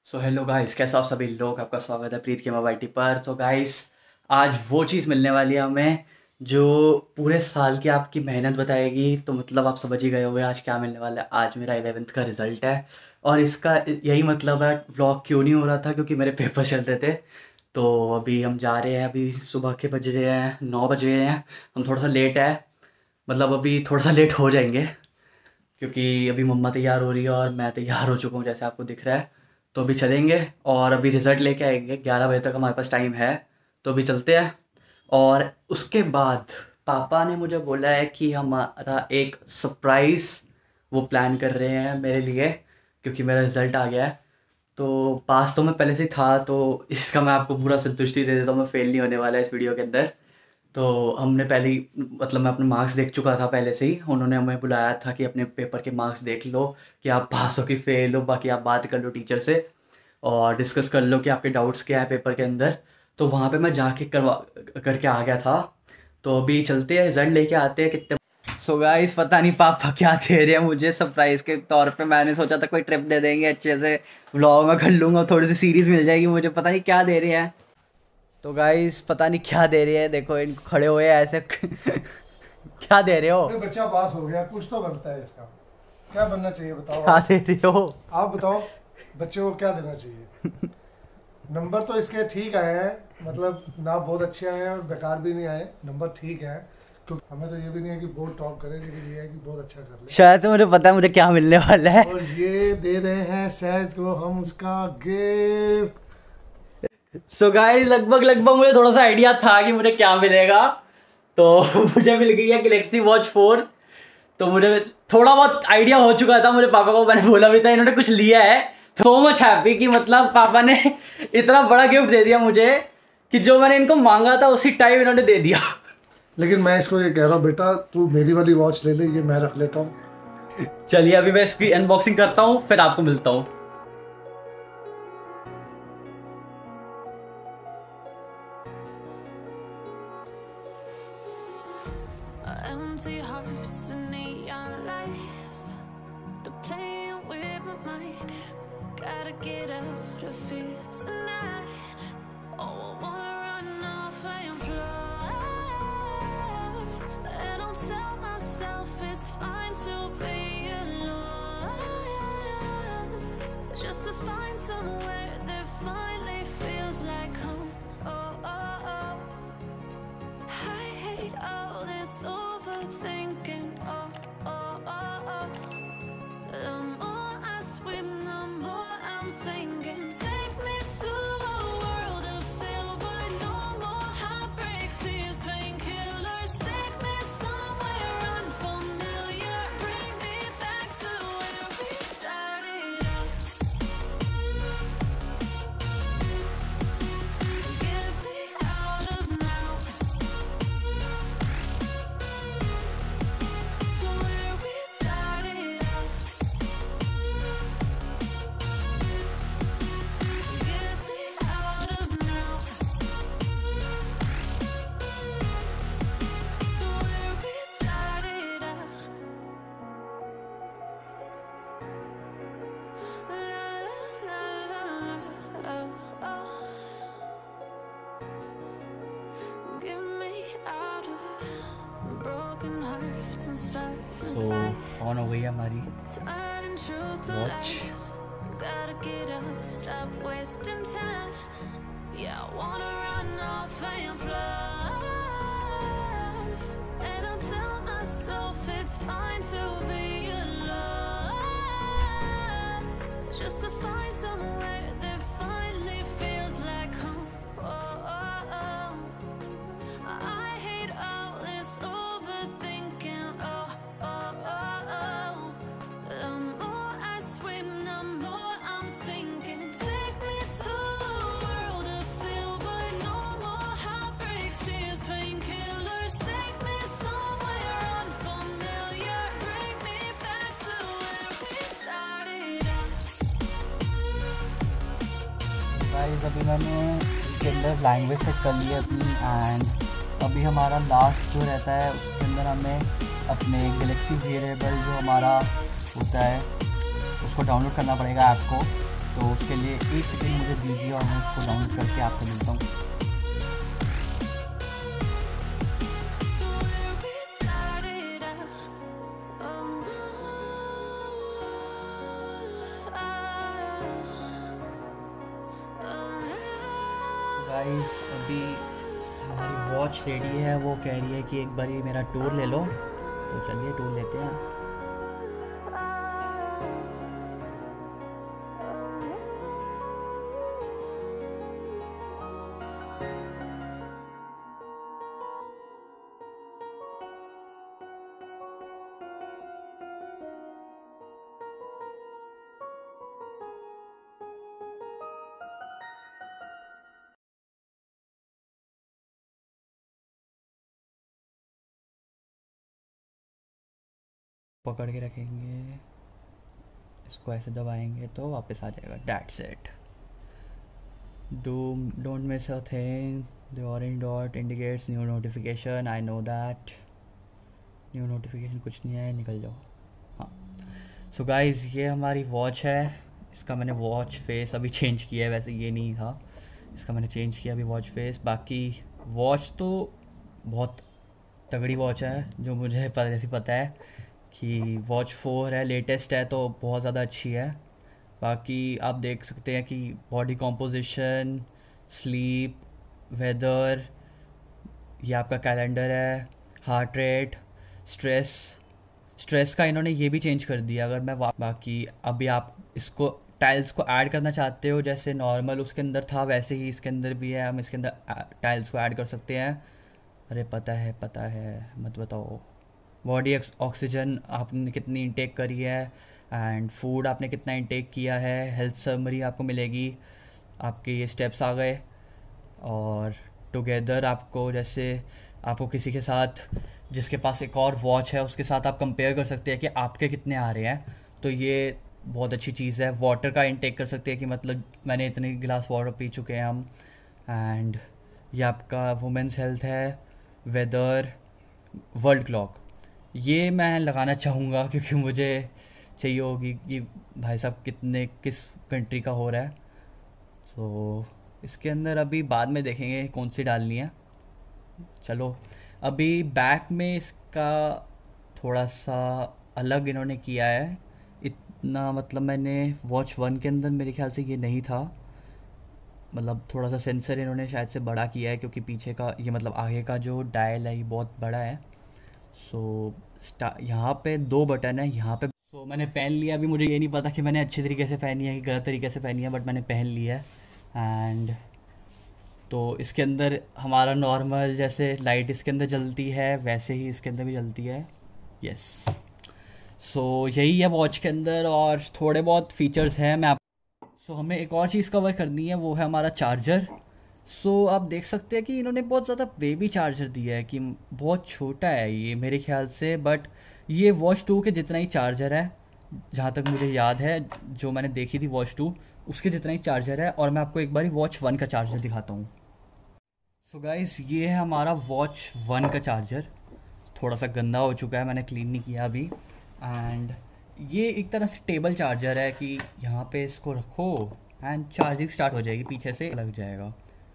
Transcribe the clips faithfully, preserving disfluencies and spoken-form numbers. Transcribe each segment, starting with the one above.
So hello guys, कैसे आप सभी लोग। आपका स्वागत है प्रीत के मोबाइल पर। सो गाइस, आज वो चीज़ मिलने वाली है हमें जो पूरे साल की आपकी मेहनत बताएगी। तो मतलब आप समझ ही गए होंगे आज क्या मिलने वाला है। आज मेरा इलेवेंथ का रिज़ल्ट है और इसका यही मतलब है। व्लॉग क्यों नहीं हो रहा था, क्योंकि मेरे पेपर चल रहे थे। तो अभी हम जा रहे हैं, अभी सुबह के बज रहे हैं नौ बज गए हैं। हम थोड़ा सा लेट है, मतलब अभी थोड़ा सा लेट हो जाएंगे, क्योंकि अभी मम्मा तैयार हो रही है और मैं तैयार हो चुका हूँ जैसे आपको दिख रहा है। तो अभी चलेंगे और अभी रिज़ल्ट लेके आएंगे। ग्यारह बजे तक हमारे पास टाइम है, तो अभी चलते हैं। और उसके बाद पापा ने मुझे बोला है कि हमारा एक सरप्राइज़ वो प्लान कर रहे हैं मेरे लिए, क्योंकि मेरा रिज़ल्ट आ गया है। तो पास तो मैं पहले से ही था, तो इसका मैं आपको पूरा संतुष्टि दे देता हूँ, मैं फ़ेल नहीं होने वाला है इस वीडियो के अंदर। तो हमने पहले ही, मतलब मैं अपने मार्क्स देख चुका था पहले से ही। उन्होंने हमें बुलाया था कि अपने पेपर के मार्क्स देख लो कि आप पास हो कि फेल हो, बाकी आप बात कर लो टीचर से और डिस्कस कर लो कि आपके डाउट्स क्या है पेपर के अंदर। तो वहाँ पे मैं जाके करवा करके आ गया था। तो अभी चलते हैं, रिजल्ट लेके आते हैं कितने। सो गाइस, पता नहीं पापा क्या दे रहे हैं मुझे सरप्राइज़ के तौर पे। मैंने सोचा था कोई ट्रिप दे देंगे अच्छे से, व्लॉग में कर लूँगा, थोड़ी सी सीरीज़ मिल जाएगी मुझे। पता नहीं क्या दे रहे हैं। तो गाइस पता नहीं क्या दे रही है, देखो इनको खड़े हुए ऐसे क्या दे रहे हो? बच्चा पास हो गया, कुछ तो बनता है इसका। क्या बनना चाहिए बताओ? क्या दे रहे हो आप बताओ, बच्चे को क्या देना चाहिए? नंबर तो इसके ठीक आए हैं, मतलब ना बहुत अच्छे आए हैं और बेकार भी नहीं आए, नंबर ठीक है। क्योंकि हमें तो ये भी नहीं है कि बहुत टॉप करे, लेकिन ये है कि बहुत अच्छा कर ले। शायद से मुझे पता है मुझे क्या मिलने वाला है। और ये दे रहे हैं सहज को हम उसका गिफ्ट। सो so गाइस, लगभग लगभग मुझे थोड़ा सा आइडिया था कि मुझे क्या मिलेगा। तो मुझे मिल गई है गैलेक्सी वॉच फोर। तो मुझे थोड़ा बहुत आइडिया हो चुका था, मुझे पापा को मैंने बोला भी था, इन्होंने कुछ लिया है। सो मच हैप्पी कि मतलब पापा ने इतना बड़ा गिफ्ट दे दिया मुझे कि जो मैंने इनको मांगा था उसी टाइम इन्होंने दे दिया। लेकिन मैं इसको ये कह रहा हूँ, बेटा तू मेरी वाली वॉच ले ले, ये मैं रख लेता हूँ। चलिए अभी मैं इसकी अनबॉक्सिंग करता हूँ, फिर आपको मिलता हूँ। Empty hearts and neon lights, they're playing with my mind. Gotta get out of here tonight. Oh, I wanna run off and fly, and I'll tell myself it's fine to be alone, just to find somewhere that finally feels like home. Oh, oh, oh. I hate all this overthinking. Oh, oh, oh, oh. The more I swim, the more I'm sinking. Take me to a world of silver. No more heartbreaks, tears, painkillers. Take me somewhere unfamiliar. Bring me back to where we started out. Get me out of now. So on हो गई हमारी watch. Gotta get up, stop wasting time. Yeah, I wanna run off and fly, and I'll tell myself it's fine to be alone, just to find somewhere that finally feels like home. Oh, oh, oh. I hate all this overthinking. Oh, oh, oh, oh. The more I swim, the more I'm sinking. Take me to a world of silver. No more heartbreaks, tears, painkillers. Take me somewhere unfamiliar. Bring me back to where we started out. Guys अभी मैंने इसके अंदर language set कर ली है अपनी, and अभी हमारा last जो रहता है उसके अंदर हमें अपने गैलेक्सी वेरिएबल जो हमारा होता है उसको डाउनलोड करना पड़ेगा ऐप को। तो तो उसके लिए एक सेकेंड मुझे दीजिए और मैं उसको डाउनलोड करके आपसे मिलता हूँ। गाइस अभी हमारी वॉच रेडी है, वो कह रही है कि एक बार मेरा टूर ले लो, तो चलिए टूर लेते हैं। पकड़ के रखेंगे, इसको ऐसे दबाएंगे तो वापस आ जाएगा। That's it. Do don't miss a thing, the orange dot indicates new notification. I know that new notification कुछ नहीं है, निकल जाओ। हाँ, सो गाइज ये हमारी वॉच है। इसका मैंने वॉच फेस अभी चेंज किया है, वैसे ये नहीं था, इसका मैंने चेंज किया अभी वॉच फेस। बाकी वॉच तो बहुत तगड़ी वॉच है, जो मुझे पता जैसी पता है कि वॉच फोर है, लेटेस्ट है, तो बहुत ज़्यादा अच्छी है। बाकी आप देख सकते हैं कि बॉडी कॉम्पोजिशन, स्लीप, वेदर, ये आपका कैलेंडर है, हार्ट रेट, स्ट्रेस स्ट्रेस का इन्होंने ये भी चेंज कर दिया। अगर मैं बाकी अभी आप इसको टाइल्स को ऐड करना चाहते हो, जैसे नॉर्मल उसके अंदर था वैसे ही इसके अंदर भी है, हम इसके अंदर टाइल्स को ऐड कर सकते हैं। अरे पता है पता है, मत बताओ। बॉडी ऑक्सीजन आपने कितनी इंटेक करी है, एंड फूड आपने कितना इंटेक किया है, हेल्थ समरी आपको मिलेगी। आपके ये स्टेप्स आ गए, और टुगेदर आपको, जैसे आपको किसी के साथ जिसके पास एक और वॉच है उसके साथ आप कंपेयर कर सकते हैं कि आपके कितने आ रहे हैं, तो ये बहुत अच्छी चीज़ है। वाटर का इंटेक कर सकते हैं कि मतलब मैंने इतने गिलास वाटर पी चुके हैं हम। एंड ये आपका वुमेंस हेल्थ है, वेदर, वर्ल्ड क्लॉक, ये मैं लगाना चाहूँगा क्योंकि मुझे चाहिए होगी कि भाई साहब कितने किस कंट्री का हो रहा है। तो इसके अंदर अभी बाद में देखेंगे कौन सी डालनी है। चलो अभी बैक में इसका थोड़ा सा अलग इन्होंने किया है, इतना मतलब मैंने वॉच वन के अंदर मेरे ख्याल से ये नहीं था, मतलब थोड़ा सा सेंसर इन्होंने शायद से बड़ा किया है, क्योंकि पीछे का ये मतलब आगे का जो डायल है ये बहुत बड़ा है। सो so, यहाँ पे दो बटन है यहाँ पे। सो so, मैंने पहन लिया। अभी मुझे ये नहीं पता कि मैंने अच्छे तरीके से पहनी है कि गलत तरीके से पहनी है, बट मैंने पहन लिया है। एंड तो इसके अंदर हमारा नॉर्मल जैसे लाइट इसके अंदर जलती है वैसे ही इसके अंदर भी जलती है। यस, सो so, यही है वॉच के अंदर, और थोड़े बहुत फीचर्स हैं। मैं आप सो so, हमें एक और चीज़ कवर करनी है, वो है हमारा चार्जर। सो so, आप देख सकते हैं कि इन्होंने बहुत ज़्यादा बेबी चार्जर दिया है, कि बहुत छोटा है ये मेरे ख्याल से, बट ये वॉच टू के जितना ही चार्जर है, जहाँ तक मुझे याद है, जो मैंने देखी थी वॉच टू उसके जितना ही चार्जर है। और मैं आपको एक बार वॉच वन का चार्जर दिखाता हूँ। सो so गाइस ये है हमारा वॉच वन का चार्जर, थोड़ा सा गंदा हो चुका है, मैंने क्लीन नहीं किया अभी। एंड ये एक तरह से टेबल चार्जर है कि यहाँ पे इसको रखो एंड चार्जिंग स्टार्ट हो जाएगी, पीछे से लग जाएगा।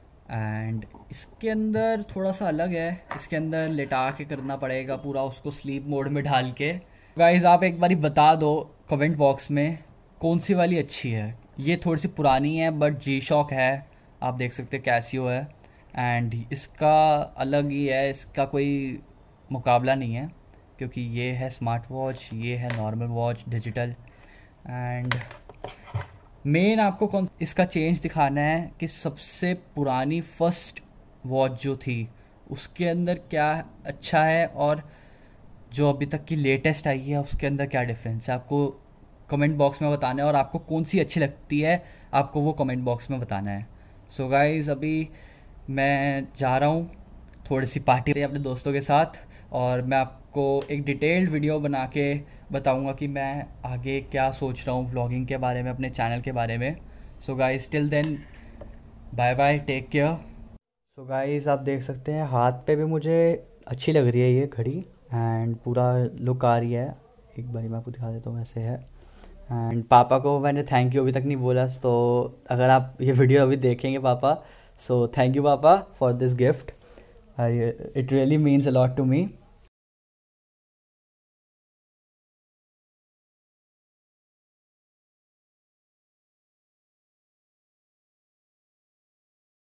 एंड इसके अंदर थोड़ा सा अलग है, इसके अंदर लेटा के करना पड़ेगा पूरा उसको स्लीप मोड में ढाल के। गाइस आप एक बारी बता दो कमेंट बॉक्स में कौन सी वाली अच्छी है। ये थोड़ी सी पुरानी है बट जी शॉक है, आप देख सकते हैं कैसियो है, एंड इसका अलग ही है, इसका कोई मुकाबला नहीं है, क्योंकि ये है स्मार्ट वॉच, ये है नॉर्मल वॉच डिजिटल। एंड मेन आपको कौन इसका चेंज दिखाना है कि सबसे पुरानी फर्स्ट वॉच जो थी उसके अंदर क्या अच्छा है, और जो अभी तक की लेटेस्ट आई है उसके अंदर क्या डिफरेंस है, आपको कमेंट बॉक्स में बताना है। और आपको कौन सी अच्छी लगती है आपको वो कमेंट बॉक्स में बताना है। सो गाइज़ अभी मैं जा रहा हूँ थोड़ी सी पार्टी अपने दोस्तों के साथ, और मैं आपको एक डिटेल्ड वीडियो बना के बताऊंगा कि मैं आगे क्या सोच रहा हूँ व्लॉगिंग के बारे में, अपने चैनल के बारे में। So guys till then bye bye, take care. So guys आप देख सकते हैं हाथ पे भी मुझे अच्छी लग रही है ये घड़ी, एंड पूरा लुक आ रही है। एक बार मैं आपको दिखा देता हूँ, ऐसे है। एंड पापा को मैंने थैंक यू अभी तक नहीं बोला, तो अगर आप ये वीडियो अभी देखेंगे पापा, सो थैंक यू पापा for this gift, it really means a lot to me.